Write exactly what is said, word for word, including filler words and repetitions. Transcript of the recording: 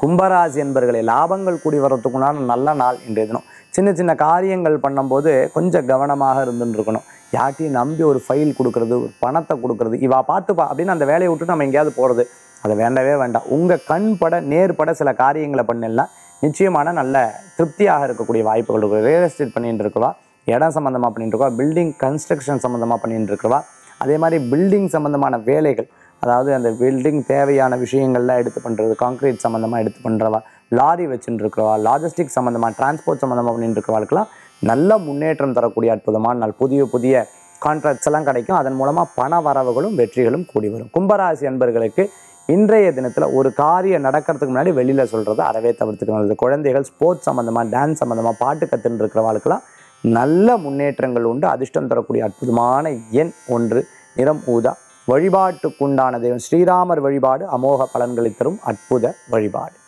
கும்பராசி என்பர்களே, லாபங்கள் கூடி வரத்துக்குண்டான நல்ல நாள் இன்றைய தினம். சின்ன சின்ன காரியங்கள் பண்ணும்போது கொஞ்சம் கவனமாக இருந்துன்னு இருக்கணும். யார்ட்டையும் நம்பி ஒரு ஃபைல் கொடுக்கறது, ஒரு பணத்தை கொடுக்கறது, இவா பார்த்துப்பா அப்படின்னு அந்த வேலையை விட்டு நம்ம எங்கேயாவது போகிறது, அதை வேண்டவே வேண்டாம். உங்கள் கண் பட நேர்பட சில காரியங்களை பண்ணலாம், நிச்சயமான நல்ல திருப்தியாக இருக்கக்கூடிய வாய்ப்புகள் இருக்குது. ரியல் எஸ்டேட் பண்ணிட்டு இருக்கவா, இடம் சம்மந்தமாக பண்ணிட்டு இருக்கவா, பில்டிங் கன்ஸ்ட்ரக்ஷன் சம்மந்தமாக பண்ணிட்டு இருக்கவா, அதே மாதிரி பில்டிங் சம்மந்தமான வேலைகள், அதாவது அந்த பில்டிங் தேவையான விஷயங்கள்லாம் எடுத்து பண்ணுறது, கான்க்ரீட் சம்மந்தமாக எடுத்து பண்ணுறவா, லாரி வச்சுட்டு இருக்கிறவா, லாஜிஸ்டிக் சம்மந்தமாக டிரான்ஸ்போர்ட் சம்மந்தமாக பண்ணிட்டு இருக்கிறவாளுக்கெல்லாம் நல்ல முன்னேற்றம் தரக்கூடிய அற்புதமான நாள். புதிய புதிய கான்ட்ராக்ட்ஸ் எல்லாம் கிடைக்கும். அதன் மூலமாக பண வரவுகளும் வெற்றிகளும் கூடி வரும். கும்பராசி அன்பர்களுக்கு இன்றைய தினத்தில் ஒரு காரியம் நடக்கிறதுக்கு முன்னாடி வெளியில் சொல்கிறது அறவே தவிர்த்துக்கணும். குழந்தைகள் ஸ்போர்ட்ஸ் சம்மந்தமாக, டான்ஸ் சம்மந்தமாக, பாட்டு கற்றுன்னு இருக்கிறவாளுக்கெல்லாம் நல்ல முன்னேற்றங்கள் உண்டு. அதிர்ஷ்டம் தரக்கூடிய அற்புதமான எண் ஒன்று, நிறம் ஊதா. வழிபாட்டுக்குண்டான தெய்வம் ஸ்ரீராமர் வழிபாடு அமோக பலன்களை தரும் அற்புத வழிபாடு.